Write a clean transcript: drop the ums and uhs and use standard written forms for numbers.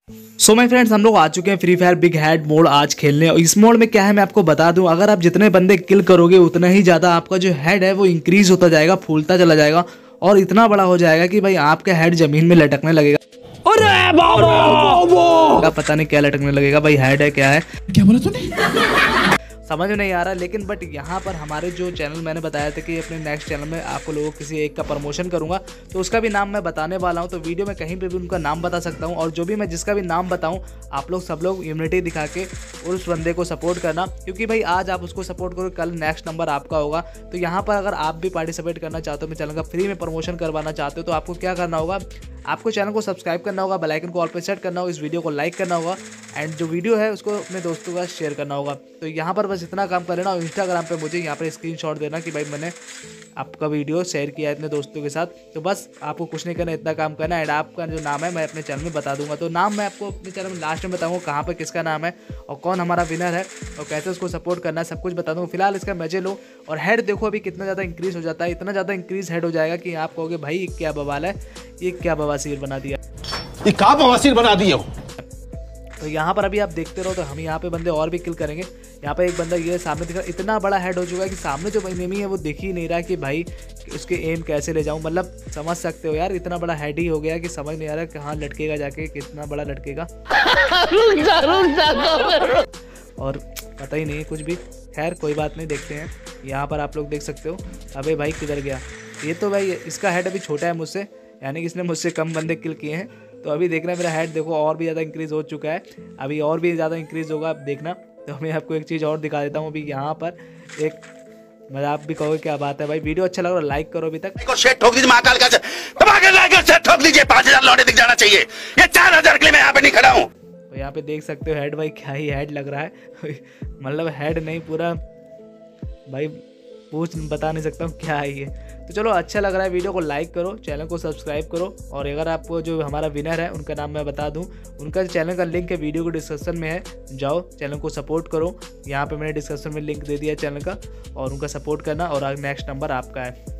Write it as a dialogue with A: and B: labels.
A: So my friends, हम लोग आ चुके हैं Free Fire big head mode आज खेलने। और इस मोड में क्या है मैं आपको बता दूं, अगर आप जितने बंदे किल करोगे उतना ही ज़्यादा आपका जो हेड है वो इंक्रीज होता जाएगा, फूलता चला जाएगा और इतना बड़ा हो जाएगा कि भाई आपका हेड जमीन में लटकने लगेगा। अरे बाबा, पता नहीं क्या लटकने लगेगा भाई, हेड है क्या है, क्या बोला तूने? समझ में नहीं आ रहा। लेकिन बट यहाँ पर हमारे जो चैनल मैंने बताया था कि अपने नेक्स्ट चैनल में आपको लोगों किसी एक का प्रमोशन करूँगा, तो उसका भी नाम मैं बताने वाला हूँ। तो वीडियो में कहीं पे भी उनका नाम बता सकता हूँ, और जो भी मैं जिसका भी नाम बताऊँ आप लोग सब लोग यूनिटी दिखा के उस बंदे को सपोर्ट करना, क्योंकि भाई आज आप उसको सपोर्ट करो, कल नेक्स्ट नंबर आपका होगा। तो यहाँ पर अगर आप भी पार्टिसिपेट करना चाहते हो, मैं चैनल का फ्री में प्रमोशन करवाना चाहते हो, तो आपको क्या करना होगा, आपको चैनल को सब्सक्राइब करना होगा, बेल आइकन को ऑल पे सेट करना होगा, इस वीडियो को लाइक करना होगा एंड जो वीडियो है उसको अपने दोस्तों का शेयर करना होगा। तो यहाँ पर बस इतना काम कर लेना, और इंस्टाग्राम पे मुझे यहाँ पर स्क्रीनशॉट देना कि भाई मैंने आपका वीडियो शेयर किया है अपने दोस्तों के साथ। तो बस आपको कुछ नहीं करना, इतना काम करना। एंड आपका जो नाम है मैं अपने चैनल में बता दूंगा। तो नाम मैं आपको अपने चैनल में लास्ट में बताऊंगा कहाँ पर किसका नाम है और कौन हमारा विनर है और कैसे उसको सपोर्ट करना है, सब कुछ बता दूंगा। फिलहाल इसका मजे लो। और हेड देखो अभी कितना ज़्यादा इंक्रीज हो जाता है, इतना ज़्यादा इंक्रीज हेड हो जाएगा कि आप कहोगे भाई क्या बवाल है, ये क्या बवासीर बना दिया,
B: ये क्या बवासीर बना दिया हो।
A: तो यहाँ पर अभी आप देखते रहो। तो हम यहाँ पे बंदे और भी किल करेंगे। यहाँ पे एक बंदा ये सामने दिख रहा है, इतना बड़ा हेड हो चुका है कि सामने जो एनिमी है वो दिख ही नहीं रहा कि भाई उसके एम कैसे ले जाऊँ। मतलब समझ सकते हो यार, इतना बड़ा हेड ही हो गया कि समझ नहीं आ रहा कहाँ लटकेगा जाके, कितना बड़ा लटकेगा और पता ही नहीं कुछ भी। खैर कोई बात नहीं, देखते हैं। यहाँ पर आप लोग देख सकते हो। अबे भाई किधर गया ये? तो भाई इसका हेड अभी छोटा है मुझसे, यानी कि इसने मुझसे कम बंदे किल किए हैं। तो अभी देखना मेरा हेड देखो और भी ज़्यादा इंक्रीज़ हो चुका है, अभी और भी ज़्यादा इंक्रीज़ होगा, आप देखना। तो मैं आपको एक चीज़ और दिखा देता हूँ। अभी यहाँ पर एक मतलब आप भी कहोगे क्या बात है भाई, वीडियो अच्छा लग रहा है लाइक करो अभी तक,
B: ठोक दीजिए महाकाल का, ठोक दीजिए, 5000 लौटे दिख जाना चाहिए, ये 4000 के लिए मैं यहाँ पे नहीं खड़ा हूँ।
A: तो यहाँ पे देख सकते हो हेड, भाई क्या ही हेड लग रहा है मतलब हेड नहीं पूरा भाई, पूछ बता नहीं सकता हूँ क्या है ये। तो चलो अच्छा लग रहा है, वीडियो को लाइक करो, चैनल को सब्सक्राइब करो। और अगर आपको जो हमारा विनर है उनका नाम मैं बता दूं, उनका चैनल का लिंक है वीडियो को डिस्क्रिप्शन में है, जाओ चैनल को सपोर्ट करो। यहाँ पे मैंने डिस्क्रिप्शन में लिंक दे दिया है चैनल का, और उनका सपोर्ट करना और नेक्स्ट नंबर आपका है।